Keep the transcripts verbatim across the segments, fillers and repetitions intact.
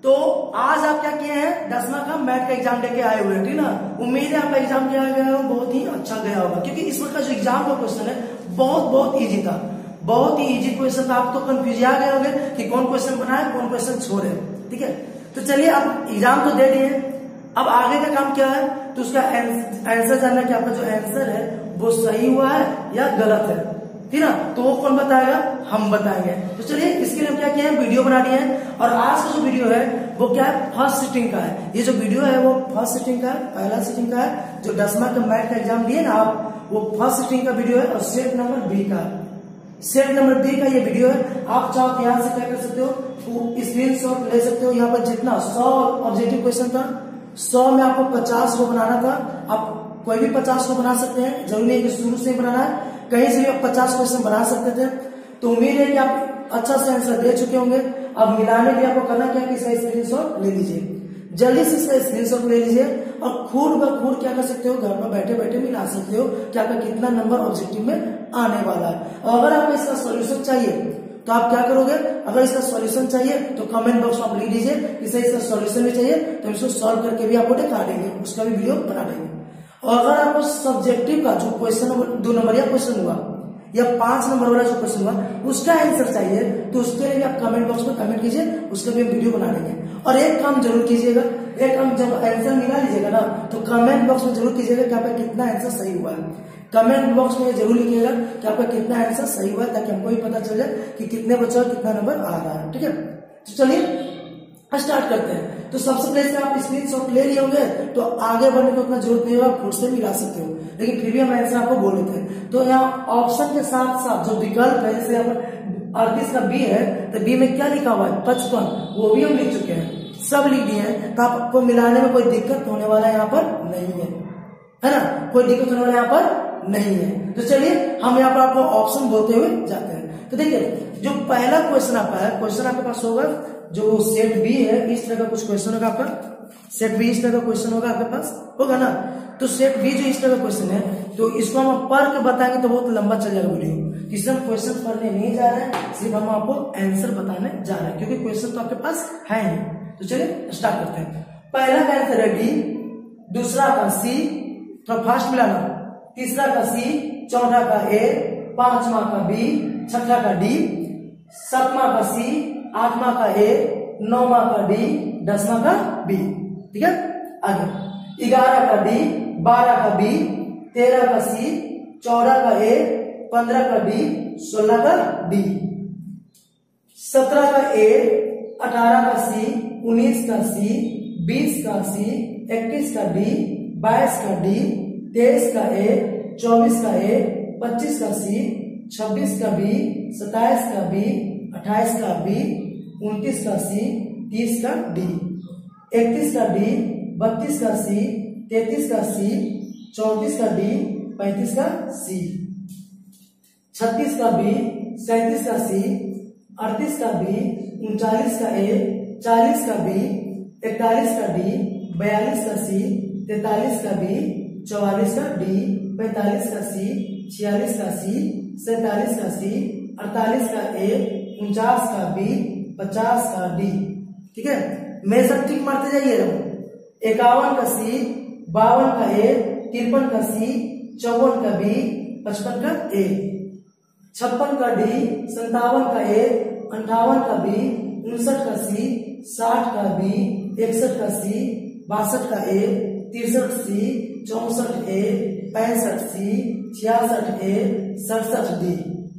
तो आज आप क्या किए हैं, दसवां का मैथ का एग्जाम देके आए हुए हैं, ठीक ना। उम्मीद है आपका एग्जाम क्या गया हो, बहुत ही अच्छा गया होगा, क्योंकि इस वक्त का जो एग्जाम का क्वेश्चन है बहुत बहुत इजी था, बहुत ही इजी क्वेश्चन था। आप तो कंफ्यूज आ गए होंगे कि कौन क्वेश्चन बनाए कौन क्वेश्चन छोड़े, ठीक है। तो चलिए आप एग्जाम तो दे दिए, अब आगे का काम क्या है, तो उसका आंसर जानना कि आपका जो आंसर है वो सही हुआ है या गलत है, ठीक ना। तो वो कौन बताएगा, हम बताएंगे। तो चलिए इसके लिए हम क्या किए हैं, वीडियो बना दिए हैं। और आज का जो वीडियो है वो क्या है, फर्स्ट सिटिंग का है। ये जो वीडियो है वो फर्स्ट सिटिंग का है, पहला सिटिंग का है। जो दसवां का मैथ का एग्जाम दिए ना आप, वो फर्स्ट सिटिंग का वीडियो है और सेट नंबर बी का है। सेट नंबर बी का ये वीडियो है। आप चाहो तो यहाँ से क्या कर सकते हो, स्क्रीन शॉट ले सकते हो। यहाँ पर जितना सौ ऑब्जेक्टिव क्वेश्चन था, सौ में आपको पचास को बनाना था। आप कोई भी पचास को बना सकते हैं, जरूरी नहीं कि शुरू से ही बनाना है, कहीं से भी आप पचास क्वेश्चन बना सकते थे। तो उम्मीद है कि आप अच्छा से आंसर दे चुके होंगे। अब मिलाने के लिए आपको करना क्या है कि इसका स्क्रीनशॉट ले लीजिए, जल्दी से इसका स्क्रीनशॉट ले लीजिए और खून ब खून क्या कर सकते हो, घर पर बैठे बैठे मिला सकते हो कि आपका कितना नंबर ऑब्जेक्टिव में आने वाला है। और अगर आपको इसका सॉल्यूशन चाहिए तो आप क्या करोगे, अगर इसका सॉल्यूशन चाहिए तो कमेंट बॉक्स में आप लिख दीजिए कि सही इसका सॉल्यूशन भी चाहिए, तो हम इसको सॉल्व करके भी आपको दिखा देंगे, उसका भी वीडियो बना देंगे। और अगर आपको सब्जेक्टिव का जो क्वेश्चन दो नंबर या क्वेश्चन हुआ या पांच नंबर वाला जो क्वेश्चन हुआ उसका आंसर चाहिए, तो उसके लिए भी आप कमेंट बॉक्स में कमेंट कीजिए, उसका भी वीडियो बना देंगे। और एक काम जरूर कीजिएगा, एक काम जब आंसर मिला लीजिएगा ना, तो कमेंट बॉक्स में जरूर कीजिएगा कि आपका कितना आंसर सही हुआ है। कमेंट बॉक्स में जरूर लिखिएगा कि आपका कितना आंसर सही हुआ है, ताकि हमको भी पता चल जाए कि कितने बच्चों का कितना नंबर आ रहा है, ठीक है। तो चलिए स्टार्ट करते हैं। तो सबसे पहले से आप स्क्रीनशॉट ले लिए होंगे, तो आगे बढ़ने की उतना जरूरत नहीं होगा, खुद से मिला सकते हो, लेकिन फिर भी हम आंसर आपको बोल देते हैं। तो यहाँ ऑप्शन के साथ साथ जो विकल्प है, जैसे यहाँ पर अड़तीस का बी है, तो बी में क्या लिखा हुआ है, पचपन, वो भी हम लिख चुके हैं, सब लिख दिए हैं। तो आपको मिलाने में कोई दिक्कत होने वाला यहाँ पर नहीं है, है ना, कोई दिक्कत होने वाला यहाँ पर नहीं है। तो चलिए हम यहाँ पर आपको ऑप्शन बोलते हुए जाते हैं। तो देखिए जो पहला क्वेश्चन आपका है, क्वेश्चन आपके पास होगा जो सेट बी है, इस तरह का कुछ क्वेश्चन होगा आपका, सेट बी इस तरह का क्वेश्चन होगा आपके पास, होगा ना। तो सेट बी जो इस तरह का क्वेश्चन है, तो इसको हम पढ़ के बताएंगे तो बहुत लंबा चल जाएगा वीडियो। किसी हम क्वेश्चन पढ़ने नहीं जा रहे हैं, सिर्फ हम आपको आंसर बताने जा रहे हैं, क्योंकि क्वेश्चन तो आपके पास है ही। तो चलिए स्टार्ट करते हैं। पहला का आंसर है डी, दूसरा का सी, थोड़ा फास्ट मिलाना, तीसरा का सी, चौथा का ए, पांचवा का बी, छठा का डी, सातवां का सी, आठवां का ए, नौवां का डी, दसवां का बी, ठीक है। आगे ग्यारह का डी, बारह का बी, तेरह का सी, चौदह का ए, पंद्रह का डी, सोलह का डी, सत्रह का ए, अठारह का सी, उन्नीस का सी, बीस का सी, इक्कीस का डी, बाईस का डी, तेईस का ए, चौबीस का ए, पच्चीस का सी, छब्बीस का बी, सत्ताईस का बी, अट्ठाईस का बी, उनतीस का सी, तीस का डी, इकतीस का डी, बत्तीस का सी, तैतीस का सी, चौंतीस का डी, पैंतीस का सी, छत्तीस का बी, सैंतीस का सी, अड़तीस का बी, उनचालीस का ए, चालीस का बी, इकतालीस का डी, बयालीस का सी, तैतालीस का बी, चौवालीस का डी, पैंतालीस का सी, छियालीस का सी, सैतालीस का सी, अड़तालीस का ए, उनचास का बी, पचास का डी, ठीक है। मैं सब ठीक मारते जाइए। इक्यावन का सी, बावन का ए, तिरपन का सी, चौवन का बी, पचपन का ए, छप्पन का डी, संतावन का ए, अंठावन का बी, उनसठ का सी, साठ का बी, इकसठ का सी, बासठ का ए, तिरसठ सी, चौसठ ए, पैंसठ सी, छियासठ ए, सड़सठ डी,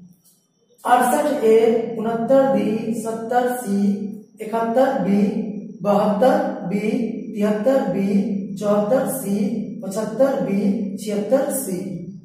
अड़सठ ए, उनहत्तर डी, सत्तर सी, इकहत्तर बी, बहत्तर बी, तिहत्तर बी, चौहत्तर सी, पचहत्तर बी, छिहत्तर सी,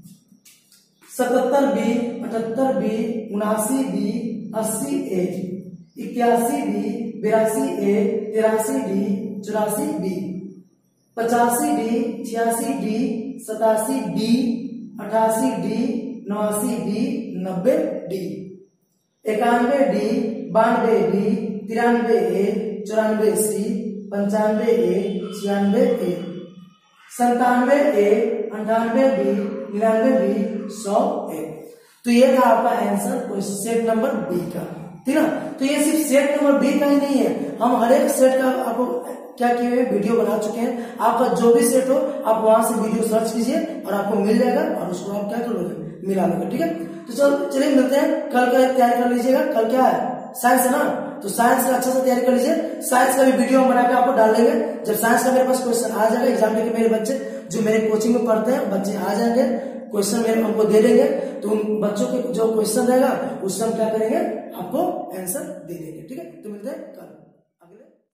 सतहत्तर बी, अठहत्तर बी, उनासी बी, अस्सी ए, इक्यासी बी, बिरासी ए, तिरासी डी, चौरासी बी, पचासी डी, छियासी डी, सतासी डी, अठासी डी, नवासी डी, नब्बे डी, इक्यानवे डी, बानवे डी, तिरानवे ए, चौरानवे सी, पंचानवे ए, छियानवे ए, संतानवे ए, अंठानवे बी, निन्यानवे बी, सौ ए। तो ये था आपका आंसर सेट नंबर बी का। ठीक है ना। तो ये सिर्फ सेट नंबर बी का ही नहीं है, हम हर एक सेट का आपको क्या किए हुए वीडियो बना चुके हैं। आपका जो भी सेट हो आप वहां से वीडियो सर्च कीजिए और आपको मिल जाएगा और उसको आप क्या करोगे, मिला लोगे। ठीक है, तो चलो चलिए मिलते हैं कल का, तैयारी कर लीजिएगा। कल क्या है, साइंस है ना, तो साइंस का अच्छा से तैयारी कर लीजिए। साइंस का भी वीडियो हम बना के आपको डाल देंगे। जब साइंस का मेरे पास क्वेश्चन आ जाएगा एग्जाम देके, मेरे बच्चे जो मेरे कोचिंग में पढ़ते हैं बच्चे आ जाएंगे, क्वेश्चन मेरे हमको दे देंगे, तो उन बच्चों के जो क्वेश्चन रहेगा उससे हम क्या करेंगे, आपको आंसर दे देंगे। ठीक है, तो मिलते हैं कल।